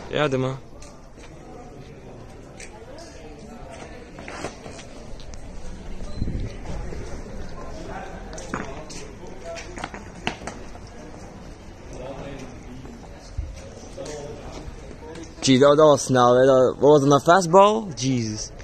Ja, doe maar. Gee, dat was snel, hè. Wat was het, een fastball? Jesus.